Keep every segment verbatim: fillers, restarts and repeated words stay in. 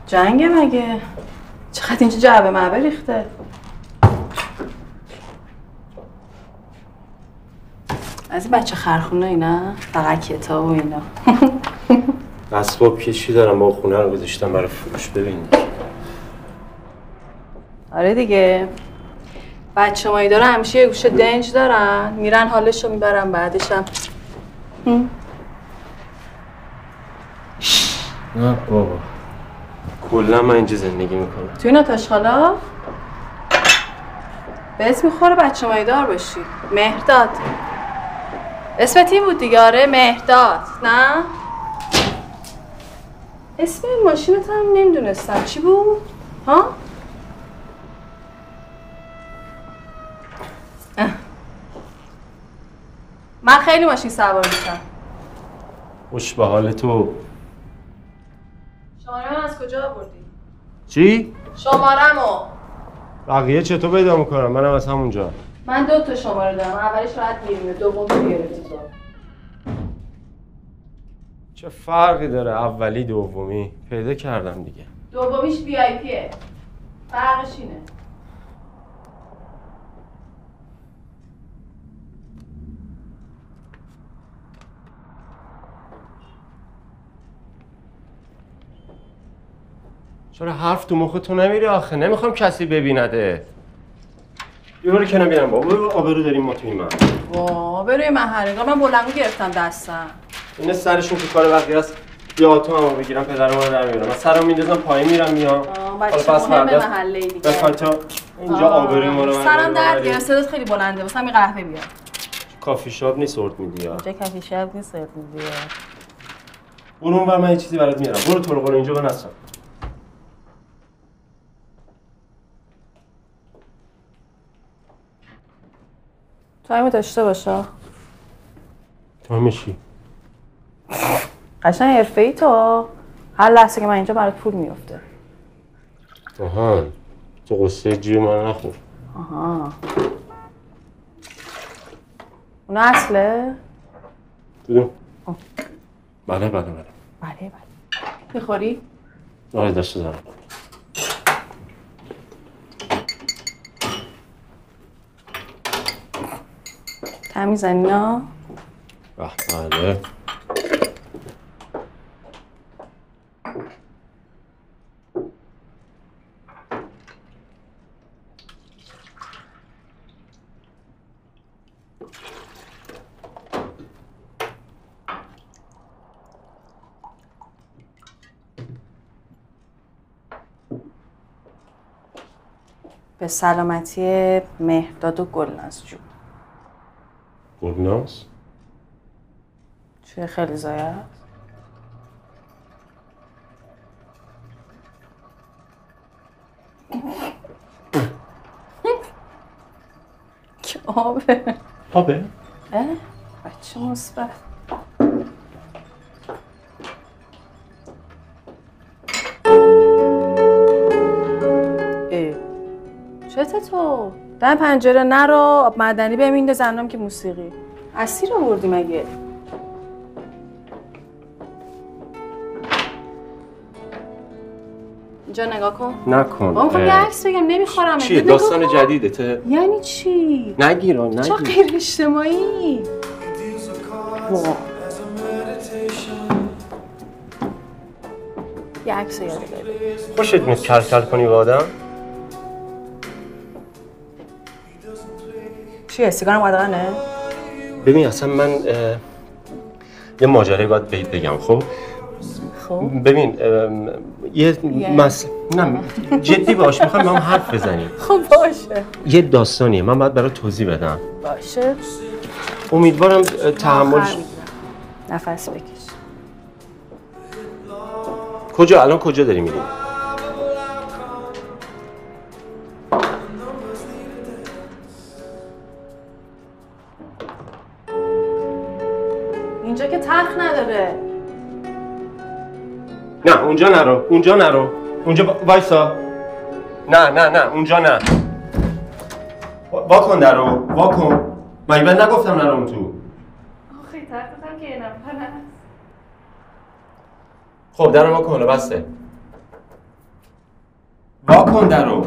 جنگه مگه؟ چقدر اینجا جعبه معبه ریخته؟ از این بچه خرخونه اینا؟ فقط کتاب و اینا. اسباب کشی دارم با خونه رو گذاشتم برای فروش ببینید. آره دیگه. بچه مایی داره همیشه یه گوشه دنج دارن میرن حالش رو میبرن بعدش هم نه بابا کلا من اینجا زندگی میکنم. تو این آتشخالا؟ به اسم میخوره بچه مایی دار باشی. مهرداد اسمت این بود دیگه. آره مهرداد نه؟ اسم این ماشینت هم نمیدونستم چی بود؟ ها؟ من خیلی ماشین سوار میشم. خوش به حال تو. شماره من از کجا آوردی؟ چی؟ شماره‌مو. بقیه چطور پیدا میکنم؟ منم از همونجا. من دو تا شماره دارم. اولیش راحت میریم، دوم تو گرفتی تو. چه فرقی داره اولی دومی؟ پیدا کردم دیگه. دومیش وی آی پیه. فرقش اینه. چرا حرف تو مخ تو نمیره آخه؟ نمیخوام کسی ببینده. یه باری که نبینم بابا. برو آبرو داریم ما توی من. وا بروی من هرگاه من بلنگو گرفتم دستم. اینه سرشون تو کار بقیه است. یا تو همو بگیرم پدرم رو در میارم. من سرم میندازم پایین میرم میام. بچه مهمه محله دیگه. بخوای تا اینجا آبروی ما رو سرم درد گرفت. صدات خیلی بلنده. واسه همین قهوه بیار. کافی شاپ نیست سورت میدی یا؟ اینجا کافی شاپ نیست سورت میدی. برو اونور من یه چیزی برات میارم. برو تو رو قول اینجا بنصر. تایم داشته باشه. تایمش چی؟ قشنگ حرفه‌ای تو. هر لحظه که من اینجا برات پول میفته. آها. تو قصه جیب من نخور. آها. اون اصله؟ دیدم. بله بله بله. بله بله. میخوری؟ آره داشته دارم. تمیزن اینا؟ بله. به سلامتی مهرداد و گلناز جون. گلناز؟ چیه خیلی زایه هست؟ که آبه. آبه؟ اه؟ بچه مثبت. چته تو؟ در پنجره نرو. آب معدنی بمینده زنم که موسیقی. اسیر آوردی مگه؟ اینجا نگاه کن. نکن. با میخوام یه عکس بگم نمیخورم. چیه داستان جدیدته؟ یعنی چی؟ نگیر نگیر. چرا غیر اجتماعی؟ یه عکس یاد بگیر. خوشت میاد کل کل کنی با آدم؟ چیه سیگارم قدغنه؟ ببین اصلا من یه ماجرایی باید بهت بگم. خب خب ببین یه مس نه جدی باش میخوام با هم حرف بزنیم. خب باشه. یه داستانیه من باید برات توضیح بدم. باشه. امیدوارم تحملش. نفس بکش. کجا الان کجا داری میری؟ اینجا که تخت نداره. نه اونجا نرو اونجا نرو اونجا وایسا. نه نه نه اونجا نه. وا کن درو وا کن. مگه من نگفتم نرو اون تو؟ آخه تختم که یه نفر هست. خب درو وا کن بسته. وا کن درو.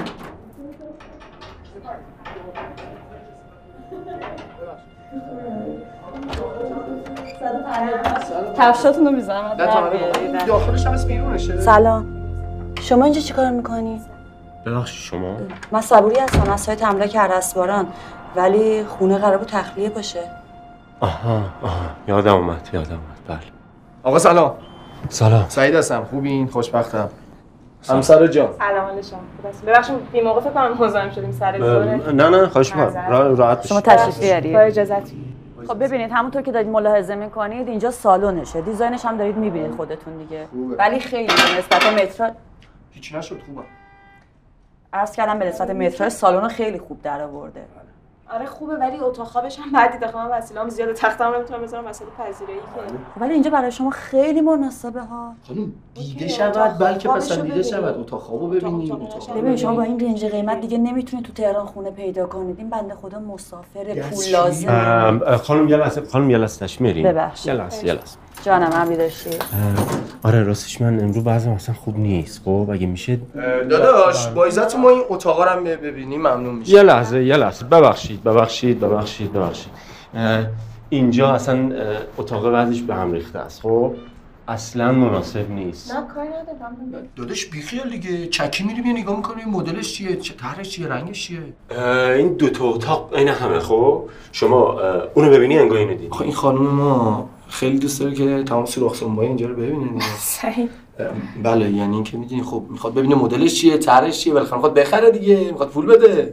کفشاتون رو میزنم داخلش هم از بیرونشه. سلام. شما اینجا چیکار میکنی؟ ببخشید شما؟ من صبوری هستم از سایت املاک هرسباران، ولی خونه قرار بود تخلیه باشه. آها آها یادم اومد یادم اومد بله. آقا سلام. سلام. سعید هستم. خوبین؟ خوشبختم. همسر جان. سلام علیکم. ببخشید بی موقع فکر کنم مزاحم شدیم سر زوره. نه نه خواهش می‌کنم راحت بشید. شما تشریف بیارید. با اجازهتون. خب ببینید همونطور که دارید ملاحظه میکنید اینجا سالنشه، دیزاینش هم دارید میبینید خودتون دیگه. خوبه. ولی خیلی به نسبت متر هیچ نشد خوبه. عرض کردم به نسبت متر سالن خیلی خوب درآورده. آره خوبه ولی اتاق خوابش هم بعد دیگه خودم وسیله‌ام زیاده، تختم نمیتونم بذارم وسط پذیرایی که. ولی اینجا برای شما خیلی مناسبه ها. خانم دیده شود بلکه پسندیده شود. اتاق خوابو ببینیم. ببین شما با این رنج قیمت دیگه نمیتونید تو تهران خونه پیدا کنید. این بنده خدا مسافر، پول لازمه. خانم یه لحظه خانم یه لحظه تشمیریم. ببخشید. یه لحظه یه لحظه. جانم امیر داشتی. آره راستش من امروز بعضی مثلا خوب نیست. خب اگه میشه داداش با عزت ما این اتاقا رو هم ببینیم ممنون میشه. یه لحظه یه لحظه ببخشید ببخشید ببخشید ببخشید اینجا اصلا اتاق بعدش به هم ریخته است. خب اصلا مناسب نیست. نه کاری ندارم. داداش بیخیال دیگه. چکی میریم یه نگاه میکنیم مدلش چیه، طرحش چیه، رنگش چیه. این دو تا اتاق عین همه. خب شما اونو ببینی انگار اینو دیدی. آخه این خانم ما خیلی دوست داره که تمام سوراخ سنبای اینجا رو ببینه دیگه. صحیح. بله یعنی اینکه میدونی خب میخواد ببینه مدلش چیه، طرحش چیه، بالاخره میخواد بخره دیگه، میخواد پول بده.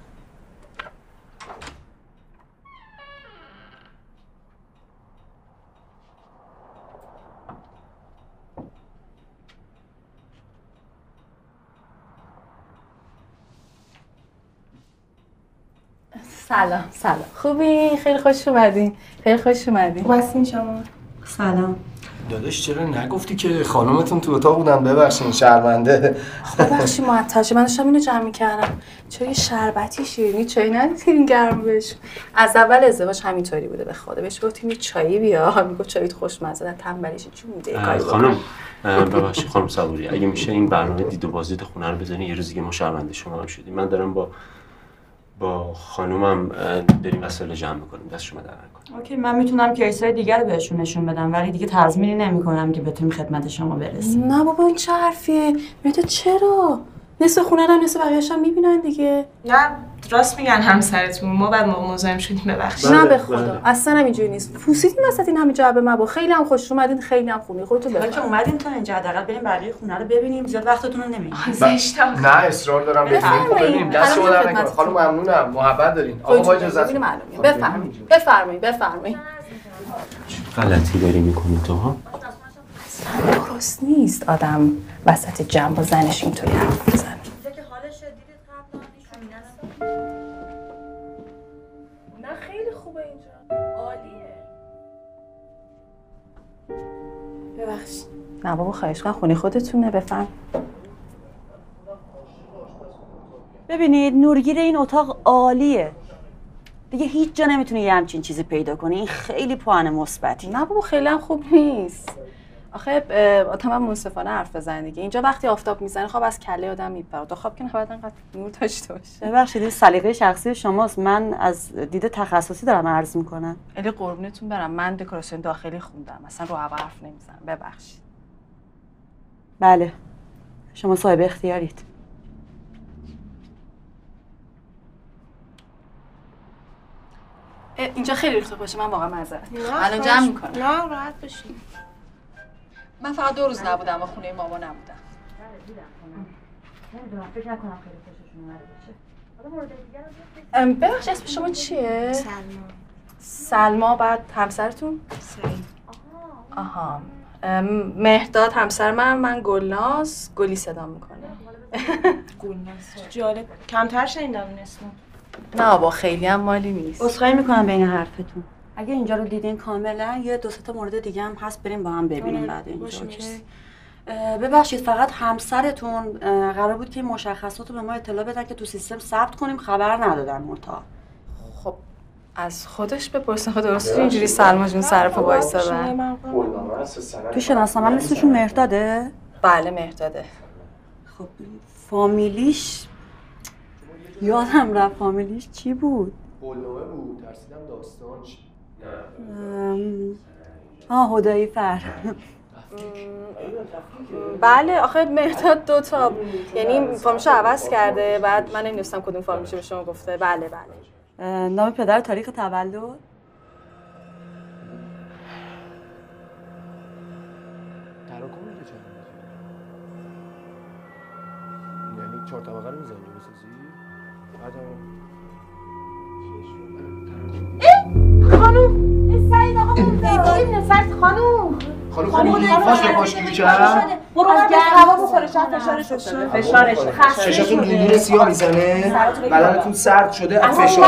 سلام سلام. خوبی؟ خیلی خوش اومدین. خیلی خوش اومدین. خوب هستین شما؟ سلام. داداش چرا نگفتی که خانومتون تو اتاق بودن؟ ببخشین شرمنده. ببخشید معطل شدم. من داشتم اینو جمع می‌کردم. چرا یه شربتی شیرینی چای ندیدین گرم بهش؟ از اول ازدواج همینطوری بوده. به خدا بهش گفتیم یه چایی بیا، میگفت چایت خوشمزه، تنبلیش چی بوده کاری خانم ببخشید خانم صبوری اگه میشه این برنامه دید و بازدید خونه رو بزنین. یه روز دیگه ما شرمنده شما هم شدیم. من دارم با با خانومم داریم وسایل جمع می‌کنیم. دست شما در نکنه. اوکی من میتونم کیسای دیگر رو بهشون نشون بدم ولی دیگه تضمینی نمی‌کنم که بتونیم خدمت شما برسیم. نه بابا این چه حرفیه؟ میگه چرا؟ نصف خونه رو نصف بقیه‌اش هم می‌بینن دیگه. نه راست میگن همسرتون. ما بعد موقع مزاحم شدیم ببخشید. نه به خدا اصلا هم اینجوری نیست. پوسیدین وسط این همه جعبه مبا. خیلی هم خوش اومدین، خیلی هم خوبی. خودتون حالا که بفرمایید. اومدین تا اینجا حداقل بریم بقیه خونه رو ببینیم. زیاد وقتتون رو نمیگیریم. زشتم. نه اصرار دارم ببینیم. خب ببینیم دست شما در نکنه. خانم ممنونم. محبت دارین. آقا با اجازهتون. بفرمایید. بفرمایید. بفرمایید. غلطی داری می‌کنی تو ها؟ اصلا درست نیست آدم وسط جمع با زنش اینطوری حرف بزنه. نه خیلی خوبه اینجا. عالیه. ببخشید. نه بابا خواهش کنم خونه خودتونه. بفهم. ببینید نورگیر این اتاق عالیه. دیگه هیچ جا نمیتونی یه همچین چیزی پیدا کنی. این خیلی پوان مثبتی. نه بابا خیلی هم خوب نیست. آخه آدم هم منصفانه حرف بزنه دیگه. اینجا وقتی آفتاب میزنه خواب از کله آدم میپره. تا خواب که نباید انقدر نور داشته باشه. ببخشید این سلیقه شخصی شماست. من از دید تخصصی دارم عرض میکنم. خیلی قربونتون برم. من دکوراسیون داخلی خوندم. اصلا رو هوا حرف نمیزنم. ببخشید. بله. شما صاحب اختیارید. اینجا خیلی ریخته باشه. من واقعا معذرت. الان جمع میکنم. نه راحت باشین. من فقط دو روز نبودم و خونه ماما نبودم. نمیدونم فکر نکنم خیلی خوششون اومده باشه. ببخشید اسم شما چیه؟ سلما. سلما. بعد همسرتون؟ سعید. آها. مهرداد همسر من. من گلناز. گلی صدا میکنه. گلناز. جالب. کمتر شنیدم این اسمو. نه بابا خیلی هم مالی نیست. عذرخواهی میکنم بین حرفتون. اگه اینجا رو دیدین کاملا یه دو سه تا مورد دیگه هم هست بریم با هم ببینیم بعد اینجا. اوکی. ببخشید فقط همسرتون قرار بود که مشخصات رو به ما اطلاع بدن که تو سیستم ثبت کنیم، خبر ندادن متا. خب از خودش بپرسین. خود درست اینجوری سلما جون سر پا وایسادن. تو شناسنامه اسمشون مهرداده؟ بله مهرداده. خب فامیلیش یادم رفت فامیلیش چی بود؟ قلنامه بود، ترسیدم داستان چی؟ آه هدایی فر. بله آخه مهداد دو تا یعنی فامیلشو عوض کرده، بعد من نمی‌دونستم کدوم فامیلشو به شما گفته. بله بله. نام پدر تاریخ تولد؟ تراکم میگه چند یعنی چهار طبقه رو میزنی بسازی؟ خانوم این سعید آقا ببینه فرد خانوم خانوم خانوم فاش به پاش گیر کرد؟ برو از هوا بخوره شاید فشارش افتاده. فشارش چشاتون دودون سیاه میزنه؟ بدنتون سرد شده از فشار.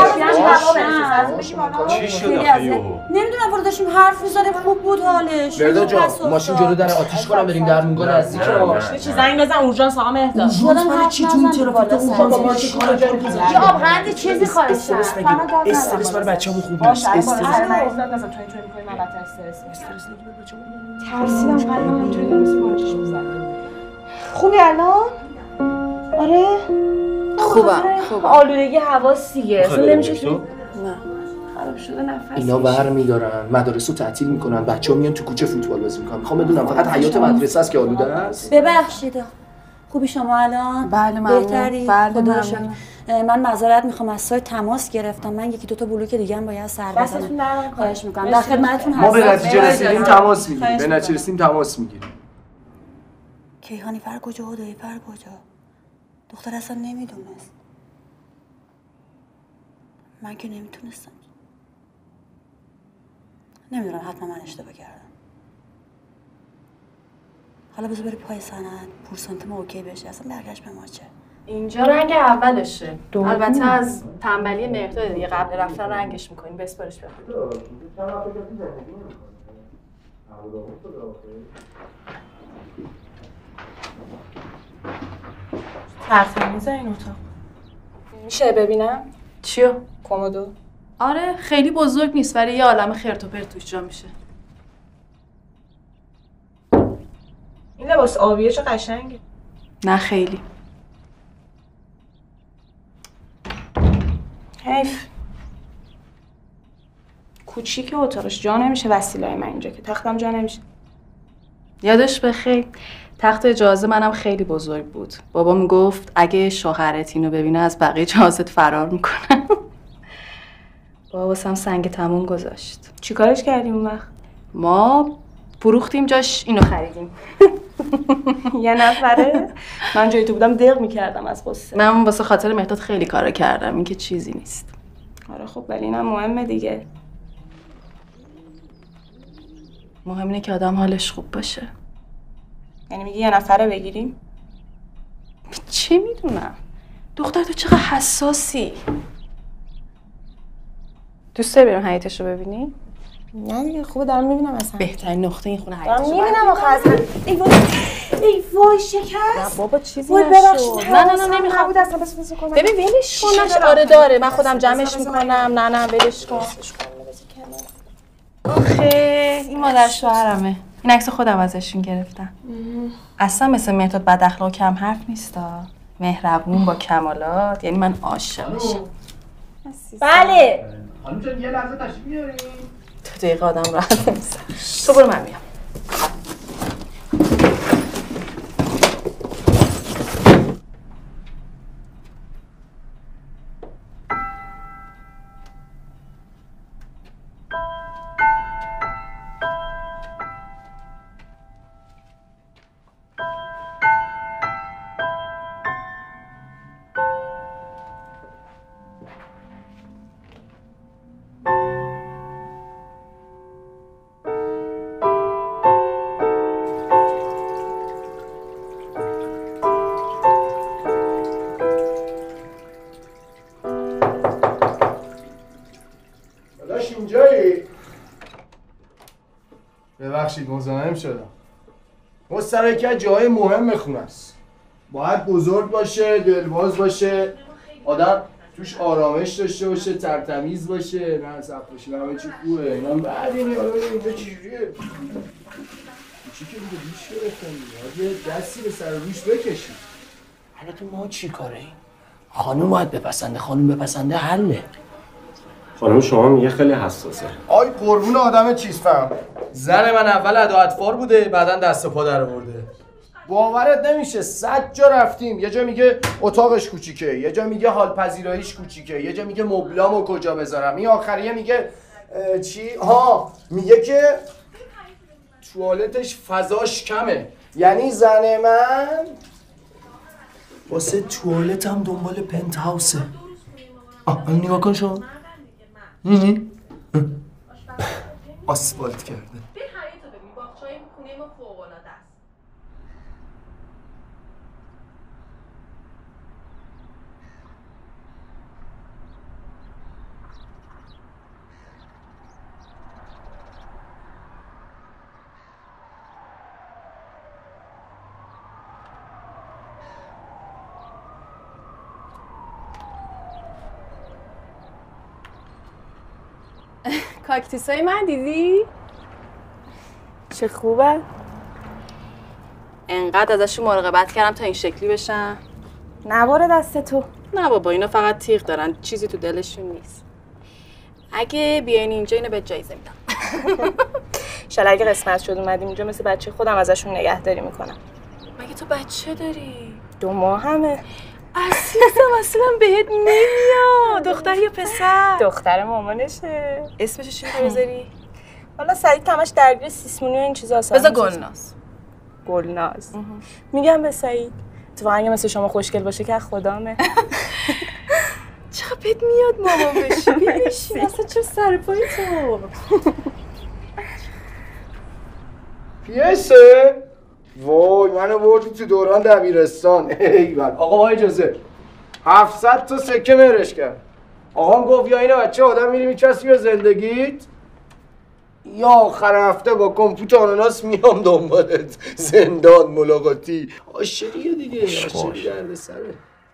چی شد آخه یهو؟ نمیدونم برو داشتیم حرف می‌زدیم خوب بود حالش. مردا جان ماشین جلو در آتیش کنم بریم در مونگا نزدیک ماشین چی زنگ بزن اورژانس آقا مهداد. شدن حرف چی تو این ترافیک اونجا با ماشین کار کار کنه؟ یه آبغند چیزی خواهش کردم. استرس برای بچه‌مون خوب نیست. استرس استرس نزن تو اینطوری می‌کنی من البته استرس استرس نگیر بچه‌مون. ترسیدم قلبم اینطوری داره مثل مارچش می‌زنه. خوبی الان؟ آره؟ خوبم خوبم. آلودگی حواسیه. اصلا نمیشه تو؟ نه. خراب شده نفس. اینا ور می‌دارن، مدارس رو تعطیل می‌کنن، بچه‌ها میان تو کوچه فوتبال بازی می‌کنن. می‌خوام بدونم فقط حیات مدرسه است که آلوده است. ببخشید. خوبی شما الان؟ بله ممنون. بهتری؟ بله خدا شکر. ممنون. من معذرت میخوام از سایت تماس گرفتم. من یکی دو تا بلوک دیگه هم باید سر بزنم. خواهش می‌کنم. در خدمتتون هستم. ما به نتیجه رسیدیم تماس می‌گیریم. به نتیجه رسیدیم تماس می‌گیریم. کیهانی فر کجا؟ هدایی فر کجا؟ دختر اصلا نمیدونست. من که نمیتونستم. نمیدونم حتما من اشتباه کردم. حالا بذار بری پای سند پورسانت ما اوکی بشه. اصلا برگشت به ما چه؟ اینجا رنگ اولشه. البته از تنبلی مقدار دیگه قبل رفتن رنگش می‌کنیم. بسپارش بخون. ترتمیزه این اتاق. میشه ببینم؟ چیو؟ کمدو. آره خیلی بزرگ نیست ولی یه عالمه خرت و پرت توش جا میشه. این لباس آبیه چه قشنگه. نه خیلی. حیف. کوچیک اتاقش جا نمیشه وسیله‌ای من اینجا که تختم جا نمیشه. یادش بخیر تخت اجازه منم خیلی بزرگ بود. بابا میگفت اگه شوهرت اینو ببینه از بقیه جهازت فرار میکنه. بابا واسم سنگ تموم گذاشت. چیکارش کردیم اون وقت؟ ما فروختیم جاش اینو خریدیم. یه نفره؟ من جای تو بودم دق میکردم از غصه. من واسه خاطر مهداد خیلی کارا کردم. این که چیزی نیست. آره خب ولی اینم مهمه دیگه. مهم اینه که آدم حالش خوب باشه. یعنی میگی یه نفره بگیریم؟ چی میدونم. دختر تو چقدر حساسی. دوست داری بریم حیاطشو ببینی؟ نه دیگه خوبه دارم میبینم اصلا. بهترین نقطه این خونه دارم حیاطشو. میبینم آخه اصلا. ای وای ای وای شکست. نه بابا چیزی وای نشد. ببخشید. نه نه نه نمیخوام. بود اصلا بس بس کنم. ببین ولش کن. آره داره من خودم جمعش میکنم. نه نه ولش کن. آخه این مادر شوهرمه. این عکس خودم ازشون گرفتم. اصلا مثل مهداد بد اخلاق کم حرف نیستا. مهربون با کمالات. یعنی من عاشقشم. بله. خانم جان یه لحظه تشریف بیارین. تو دقیقه آدم راحت نمی‌ذاره. تو برو من میام. ببخشید مزاحم شدم. مستر یکی از جاهای مهم خونه است. باید بزرگ باشه، دلباز باشه، آدم توش آرامش داشته باشه، ترتمیز باشه، نه صف باشه، همه چی خوبه. اینا بعد اینه حالا اینجا چجوریه؟ چی که دیگه بیش گرفتن دیگه. یه دستی به سر روش بکشید. البته ما چی کاره ایم؟ خانم باید بپسنده، خانم بپسنده حله. خانم شما میگه خیلی حساسه. آی قربون آدم چیز فهم. زن من اول ادا اطفال بوده، بعدا دست و پا در آورده. باورت نمیشه صد جا رفتیم، یه جا میگه اتاقش کوچیکه، یه جا میگه حال پذیراییش کوچیکه، یه جا میگه مبلامو کجا بذارم، این آخریه میگه چی؟ ها میگه که توالتش فضاش کمه. یعنی زن من واسه توالتم دنبال پنت هاوسه. آه این نگاه کن شما می‌بینی؟ آسفالت کرده. بیا حیاطو ببین، باغچه‌های خونه ما فوق‌العاده است. کاکتوسای من دیدی؟ چه خوبه؟ انقدر ازشون مراقبت کردم تا این شکلی بشن. نباره دست تو. نه بابا اینا فقط تیغ دارن، چیزی تو دلشون نیست. اگه بیاین اینجا اینو به جایزه میدم. شاید اگه قسمت شد اومدیم اینجا مثل بچه خودم ازشون نگهداری میکنم. مگه تو بچه داری؟ دو ماه همه. عزیزم اصلا بهت نمیاد. دختر یا پسر؟ دختر مامانشه. اسمشو چی می‌خوای بذاری؟ حالا سعید تماش درگیر سیسمونی و این چیزا هست. بذار گلناز. گلناز. میگم به سعید تو اگه مثل شما خوشگل باشه که خدامه. چقدر بهت میاد مامان بشی. بشی اصلا چه سر پایی تو. پیسه؟ وای منو بردی تو دوران دبیرستان. ایول آقا با اجازه هفتصد تا سکه مهرش کرد. آقام گفت یا اینو بچه آدم میری میچسبی به زندگیت یا آخر هفته با کمپوت آناناس میام دنبالت زندان ملاقاتی. عاشقیه دیگه، عاشقی درد سره.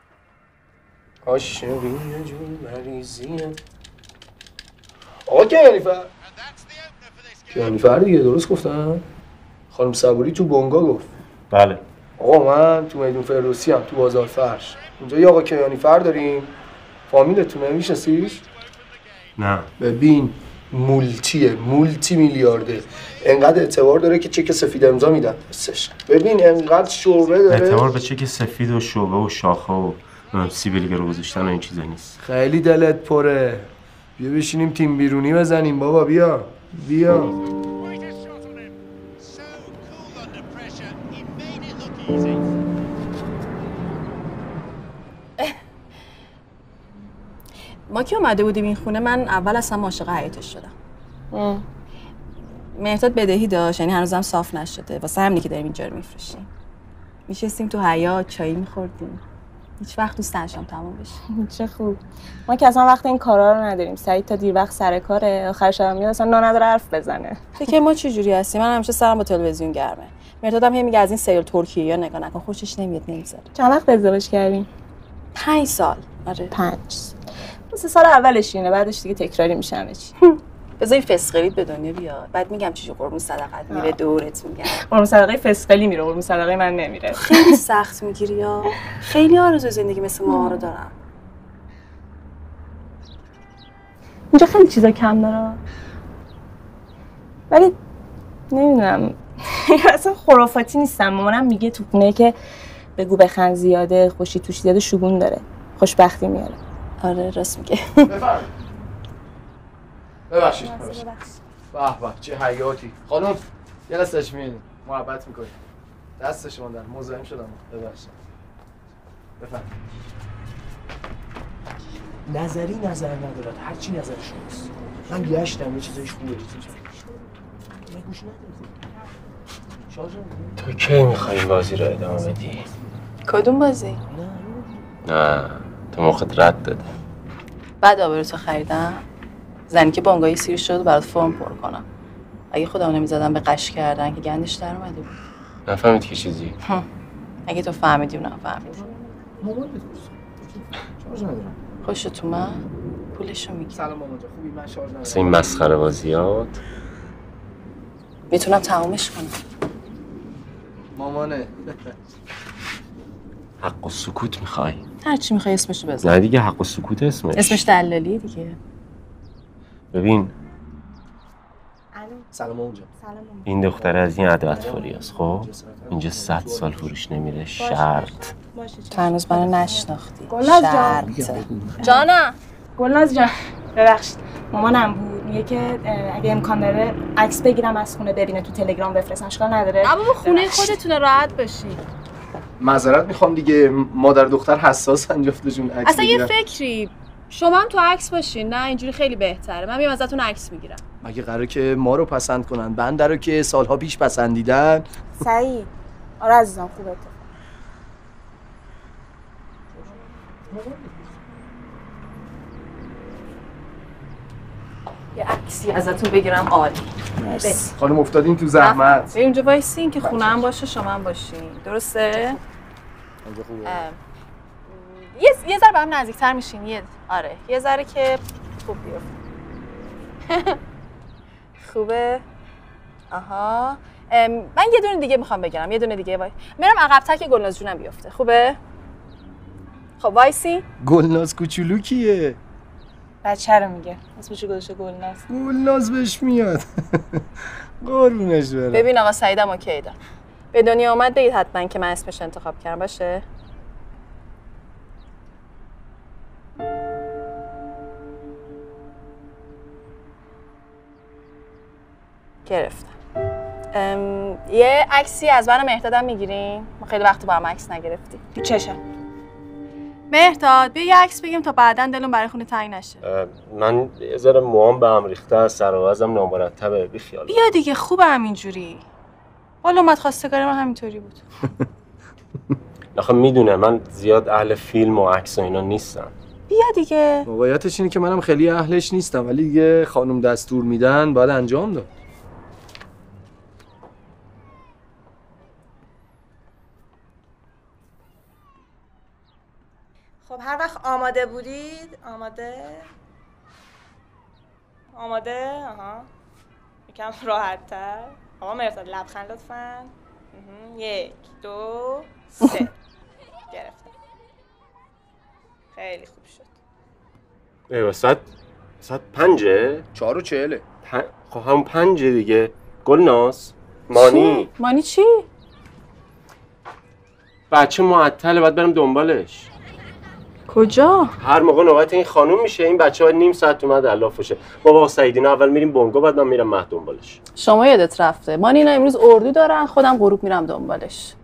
عاشقی یه جون مریضیه. آقا کیانیفر کیانیفر دیگه درست گفتم؟ خانم صبوری تو بونگا گفت. بله. آقا من تو میدون فردوسی هم تو بازار فرش. اونجا یه آقا کیانیفر داریم. فامیلتونه میشناسیش؟ نه. ببین مولتیه، مولتی میلیارده. انقدر اعتبار داره که چک سفید امضا میدن. ببین انقدر شعبه داره. اعتبار به چک سفید و شعبه و شاخه و سیبیل رو گذاشتن و این چیزا نیست. خیلی دلت پره. بیا بشینیم تیم بیرونی بزنیم بابا. بیا بیا. ما که اومده بودیم این خونه من اول اصلا عاشق حیاطش شدم. مهرداد بدهی داشت، یعنی هنوزم صاف نشده، واسه همینی که داریم اینجا رو میفروشیم. میشستیم تو حیاط چایی میخوردیم. هیچ وقت دوست نداشتم تموم بشه. چه خوب. ما که اصلا وقت این کارا رو نداریم. سعید تا دیر وقت سر کاره، آخر شب میاد اصلا نا نداره حرف بزنه. فکر ما چه جوری هستیم؟ من همیشه سرم با تلویزیون گرمه. مهردادم هم میگه از این سریال ترکیه یا نگاه نکن، خوشش نمیاد نمیذاره. چند وقت ازدواج کردیم؟ پنج سال. آره. پنج. سه سال اولش اینه، بعدش دیگه تکراری میشه همه چی. بذار این فسقلیت به دنیا بیاد. بعد میگم چیزی قربون صدقت میره دورت میگم. قربون صدقه فسقلی میره، قربون صدقه من نمیره. خیلی سخت میگیری یا خیلی آرزوی زندگی مثل ما رو دارم. اینجا خیلی چیزا کم داره. ولی نمیدونم اصلا خرافاتی نیستم. مامانم میگه تو خونه که بگو بخند زیاده، خوشی توش زیاده شگون داره، خوشبختی میاره. آره راست میگه. بفرمایید. ببخشید. به به چه حیاتی. خانم یه دستش میاد محبت میکنی. دستش ماندن مزاحم شدم. ببخشید. بفرمایید. نظری نظر ندارد، هر چی نظر شماست. من گشتم یه چیزایش خوبه اینجا. من گوش ندارم. تو کی میخوای این بازی رو ادامه بدی؟ کدوم بازی؟ نه تو موقعت رد داده. بعد آبروتو خریدم. زنی که بانگایی سیر شد و برات فرم پر کنم. اگه خودمو نمیزدم به قش کردن که گندش در اومده بود. نفهمید که چیزی؟ اگه تو فهمیدی اونم فهمیدی. مامان بپرس. شارژ ندارم. خوشت اومد؟ پولشو میگی. سلام مامان جان، خوبی؟ من شارژ ندارم. اصلا این مسخره بازیات میتونم تمومش کنم. مامانه. حق و سکوت میخوای؟ هر چی میخوای اسمشو بذار. نه دیگه حق و سکوت اسمش. اسمش دلالی دیگه. ببین سلام اونجا. این دختر از این ادوات است. خب اینجا صد سال فروش نمیره. شرط تو هنوز منو نشناختی. گلناز جان. جانم. گلناز جان ببخشید مامانم بود میگه که اگه امکان داره عکس بگیرم از خونه ببینه تو تلگرام بفرستم. اشکال نداره. اما خونه خودتونه راحت باشی. معذرت میخوام دیگه، مادر دختر حساسن جفتشون عکس اصلا بگیرن. یه فکری شما هم تو عکس باشین. نه اینجوری خیلی بهتره. من میام ازتون عکس میگیرم. مگه قراره که ما رو پسند کنن؟ بنده رو که سالها پیش پسندیدن. سعید آره عزیزم خوبه تو. یه عکسی ازتون بگیرم عالی. مرسی. خانم افتادین تو زحمت. به اونجا وایسین که خونه هم باشه شما هم باشین. درسته؟ اینجا خوبه. یه یه ذره به هم نزدیک‌تر میشین. یه آره یه ذره که خوب بیفته. خوبه. آها من یه دونه دیگه میخوام بگیرم. یه دونه دیگه وای میرم عقب‌تر که گلناز جونم بیفته. خوبه؟ خب وایسی. گلناز کوچولو کیه؟ بچه رو میگه. اسمشو گذاشته گلناز. گلناز بهش میاد. قربونش برم. ببین آقا سعیدم اوکی ده. به دنیا اومد بگید حتما که من اسمش انتخاب کردم باشه. گرفتم. یه عکسی از من مهدادم میگیرین؟ ما خیلی وقت با هم عکس نگرفتیم. تو چشم. مهداد بیا یه عکس بگیم تا بعداً دلم برای خونه تنگ نشه. من یه ذره موام به هم ریخته است، سر و وضعم نامرتبه. بی خیال. بیا دیگه خوبه همینجوری. والا اومد خواستگار من همینطوری بود. آخه میدونه من زیاد اهل فیلم و عکس و اینا نیستم. بیا دیگه. واقعیتش اینه که منم خیلی اهلش نیستم، ولی دیگه خانم دستور میدن باید انجام داد. خب هر وقت آماده بودید آماده آماده آها یکم راحت تر. آقا مرتاد لبخند لطفاً. یک دو سه. گرفتم. خیلی خوب شد. ایوه ساعت ساعت پنجه؟ چهار و چهله. پن... خب همون پنجه دیگه. گلناز مانی. مانی چی؟ بچه معطله باید برم دنبالش. کجا؟ هر موقع نوبت این خانوم میشه این بچه باید نیم ساعت اومد الاف بشه. بابا سعیدینا اول میریم بونگو بعد من میرم مهد دنبالش. شما یادت رفته مانی اینا امروز اردو دارن، خودم غروب میرم دنبالش.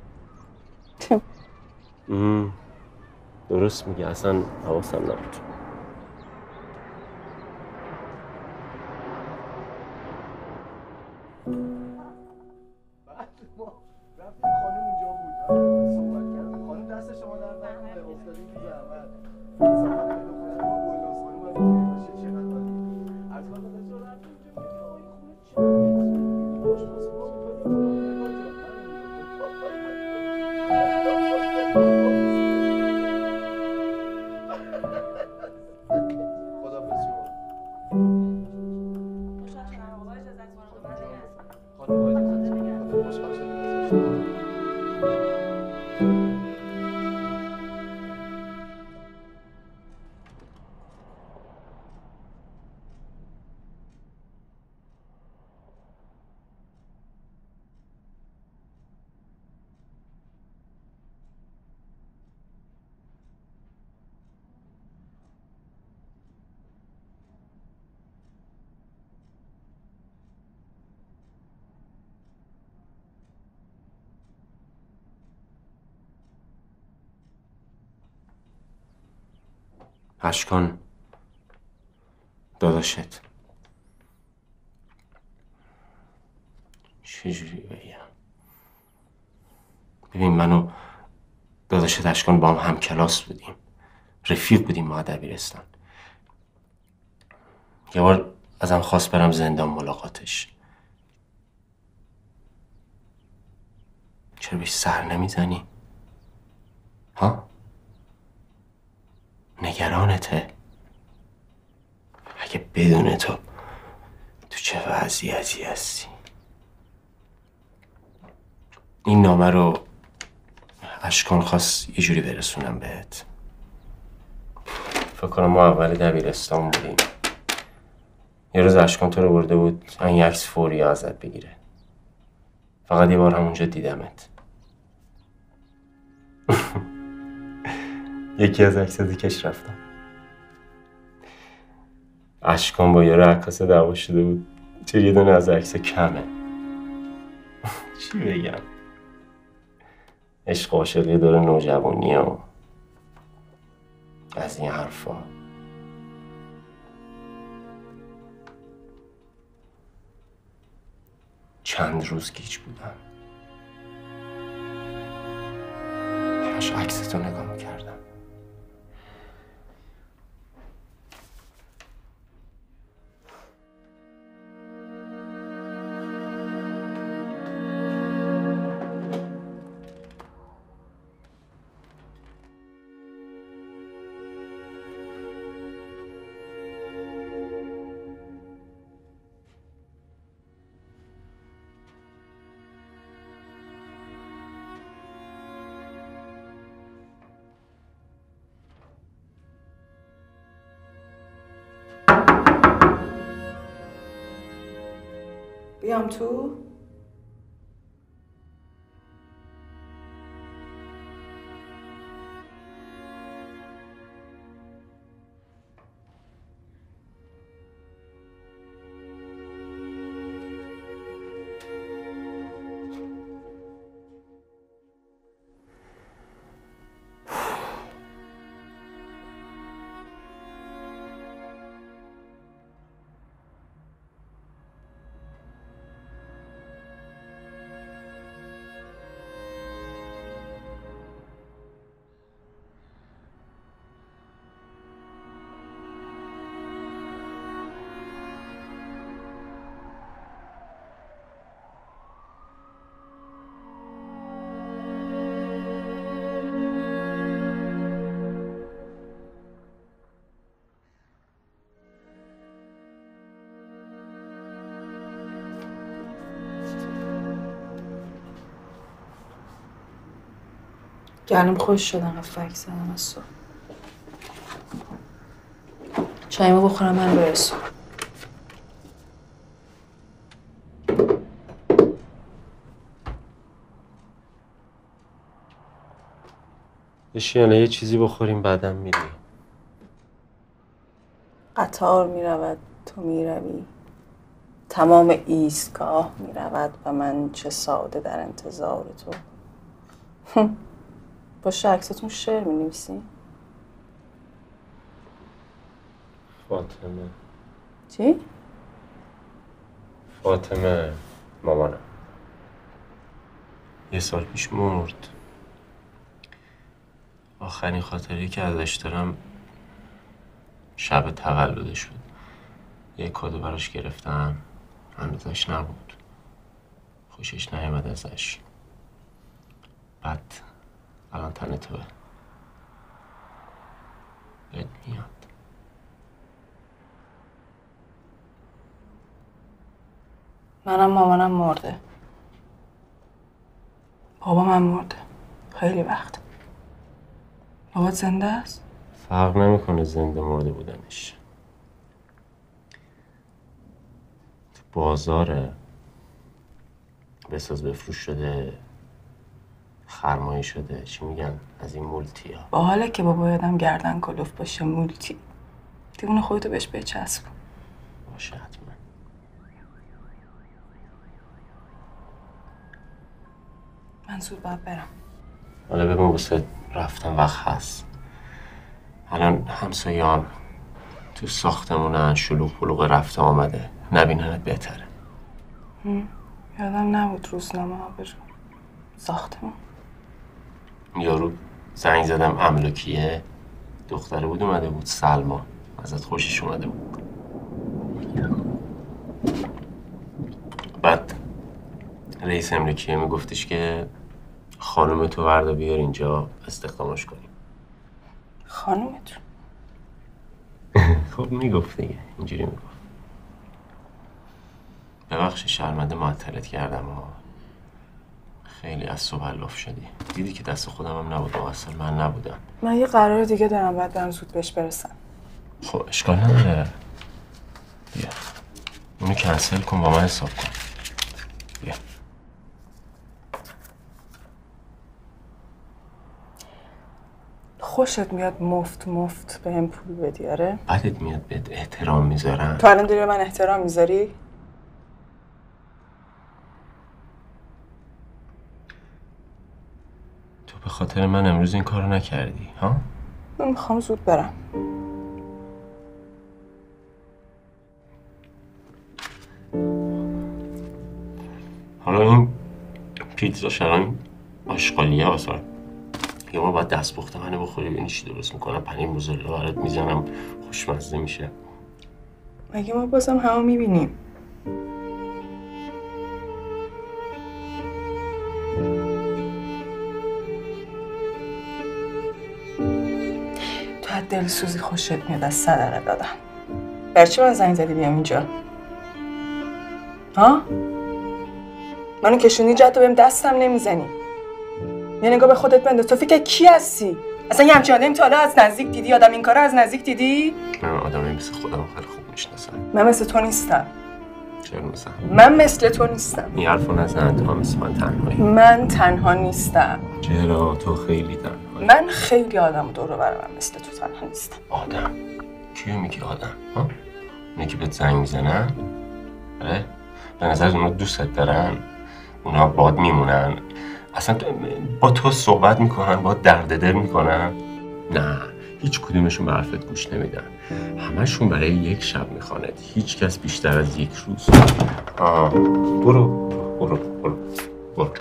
درست میگه، اصلا حواسم نبود. خانم اینجا بود. صحبت کردیم. خانم دست شما در نکنه. افتادیم تو زحمت. سفر به دختر ما گلناز خانم هم باشه چقدر عالی. از وقت داشت رو رفتیم اینجا میگه آقای خونه چی؟ آشپزی ما خداحافظ شما. خانم با اجازت. خوشحال شدیم. اشکان داداشت چجوری بگم؟ ببین منو داداشت اشکان با هم هم کلاس بودیم، رفیق بودیم ما دبیرستان. یه بار ازم خواست برم زندان ملاقاتش. چرا بهش سر نمیزنی؟ ها؟ نگرانته. اگه بدون تو تو چه وضعیتی هستی. این نامه رو اشکان خواست یه جوری برسونم بهت. فکر کنم ما اول دبیرستان بودیم. یه روز اشکان تو رو برده بود این عکس فوری ازت بگیره. فقط یه بار همونجا دیدمت. یکی از عکسات کش رفتم. اشکان با یارو عکاس دعوا شده بود چه یه دونه از عکس کمه. چی بگم؟ عشق عاشقی داره نوجوانیه و از این حرفا. چند روز گیج بودم. همش عکستو نگاه میکردم. بیام تو؟ گلوم خوش شد انقدر فکر زدم از تو. چایمو بخورم من برسون. بشینه یه چیزی بخوریم بعدم میریم. قطار میرود تو میروی، تمام ایستگاه میرود و من چه ساده در انتظار تو. با عکستون شعر مینویسی؟ فاطمه. چی؟ فاطمه مامانم یه سال پیش مرد. آخرین خاطری که ازش دارم شب تولدش بود. یه کادو براش گرفتم، هنوزش نبود. خوشش نیامد ازش. بعد الان تن توه. بهت میاد. منم مامانم مرده. بابا من مرده. خیلی وقت. بابات زنده است؟ فرق نمیکنه زنده مرده بودنش. تو بازاره. بساز بفروش شده. خرمایی شده. چی میگن از این مولتی ها. با حاله که بابا یادم گردن کلوف باشه مولتی. دیوونه خودتو بهش بچسب. باشه حتما. من زود باید برم. حالا بگم واسه رفتن وقت هست. الان همسایه هم تو ساختمونن شلوغ پلوغ رفته آمده. نبیننت بهتره. یادم نبود روزنامه ها برو. ساختمون. یارو زنگ زدم املاکیه. دختره بود اومده بود سلما. ازت خوشش اومده بود. بعد رئیس املاکیه میگفتش که خانم تو وردا بیار اینجا استخدامش کنیم. خانومتون؟ خب میگفت دیگه اینجوری میگفت. ببخشید شرمنده معطلت کردم ها. خیلی از صبح لاف شدی. دیدی که دست خودم هم نبود، اصلا من نبودم. من یه قرار دیگه دارم، باید برم زود بهش برسم. خب اشکال نداره. بیا اونو کنسل کن با من حساب کن. بیا. خوشت میاد مفت مفت به هم پول بدی؟ آره؟ بدت میاد بهت احترام میذارن؟ تو الان داری به من احترام میذاری؟ تو به خاطر من امروز این کارو نکردی ها؟ من میخوام زود برم. حالا این پیتزا شرم آشغالیه واسه یا ما باید دست پخته منو بخوری. ببینی چی درست میکنم، پنیر موزارلا برات میزنم، خوشمزه میشه. مگه ما بازم همو میبینیم؟ تو از دلسوزی خوشت میاد از صدقه دادن. برچی من زنگ زدی بیام اینجا؟ ها؟ منو کشونی جد و بهم دستم نمیزنی. یه نگاه به خودت بنداز. تو فکر کی هستی؟ اصلا یه همچین آدمی تا حالا از نزدیک دیدی؟ آدم این کارو از نزدیک دیدی؟ من آدمی مثل خودم خیلی خوب میشناسم. من مثل تو نیستم. چرا مثلا؟ من مثل تو نیستم. این حرفو نزن، تو هم مثل من تنهایی. من تنها نیستم. چرا؟ تو خیلی تنهایی. من خیلی آدم دور و بر من مثل تو تنها نیستم. آدم؟ کیو میگی آدم؟ ها؟ اونایی که بهت زنگ میزنن؟ آره؟ به نظر اونا دوستت دارن؟ اونا باد میمونن؟ اصلا با تو صحبت میکنن، با درد دل میکنن؟ نه، هیچ کدومشون به حرفت گوش نمیدن. همشون برای یک شب میخواند، هیچ کس بیشتر از یک روز. آه برو برو برو برو.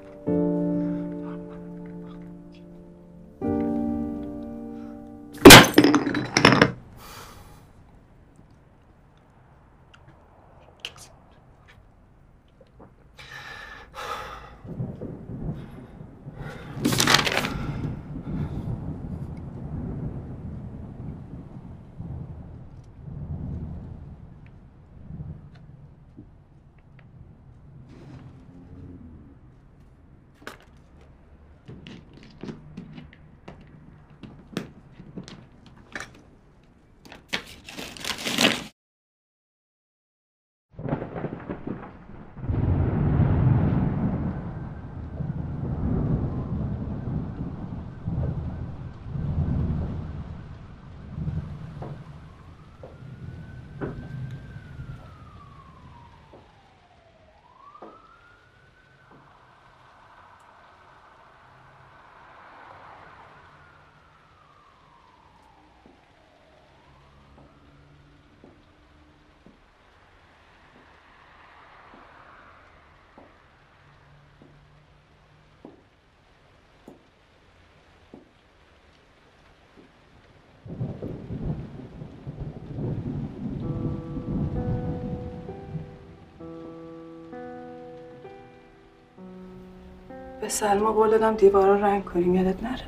به سلما قول دادم دیوارا رنگ کنیم، یادت نره.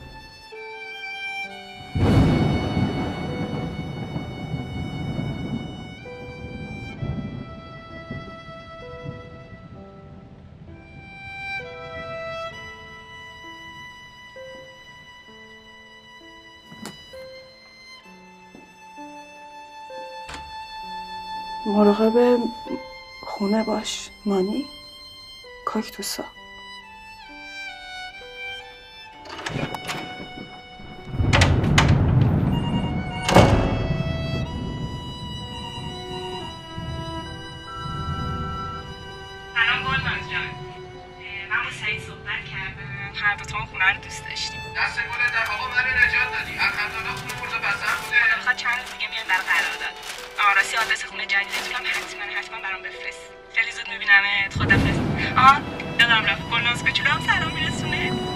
مراقب خونه باش مانی. کاکتوسا. هر دو تامون خونه رو دوست داشتیم. دست گلت در آقا منو نجات دادی. الحمدلله خونه برده پسند بوده. خدا بخواد چند روز دیگه میاد برای قرارداد. آراسی آدرس خونه جدیدتونم حتما حتما برام بفرست. خیلی زود میبینمت. خدافظ. آها یادم رفت گلناز کوچولو هم سلام میرسونه.